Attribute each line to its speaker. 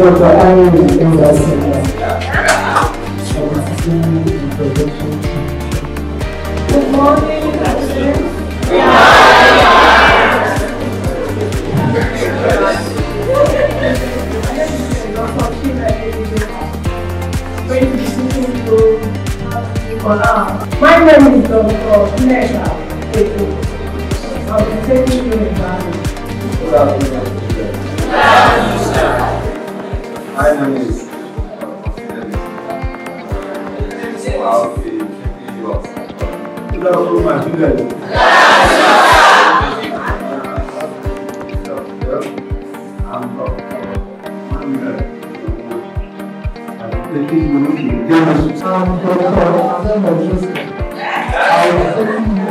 Speaker 1: Dr. Annie Anderson.
Speaker 2: Good morning, President. My name is Dr. Niger. I'll be taking you in Ghana.
Speaker 3: Good afternoon. My name is I'll be taking you off. Good afternoon, my children. I'm taking you in Ghana.